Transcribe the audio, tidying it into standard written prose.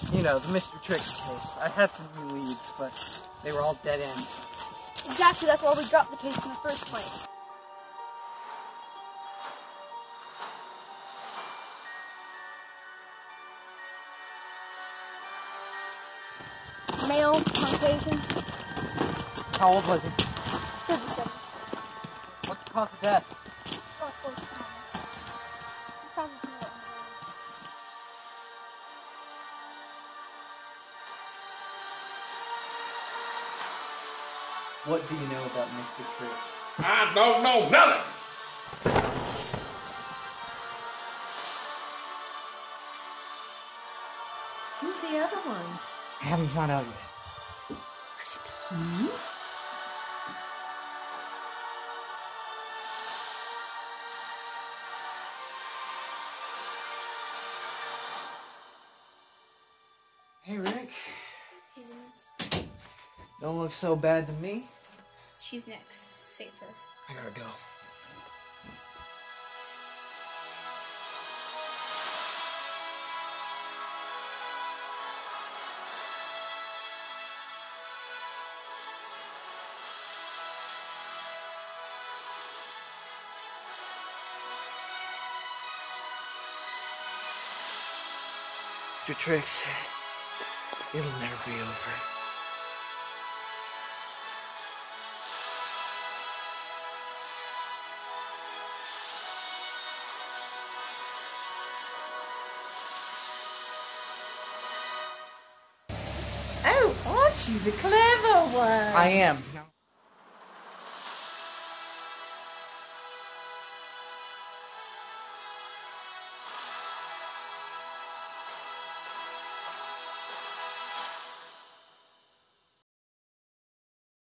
You know, the Mr. Tricks case. I had some new leads, but they were all dead ends. Exactly, that's why we dropped the case in the first place. Male, Caucasian. How old was he? 37. What's the cause of death? Oh, close to home. He found this note in What do you know about Mr. Tricks? I don't know nothing! Who's the other one? I haven't found out yet. Could it be you? Hey, Rick. Hey, Dennis. Don't look so bad to me. She's next. Save her. I gotta go. Mr. Tricks, it'll never be over. Oh, aren't you the clever one? I am.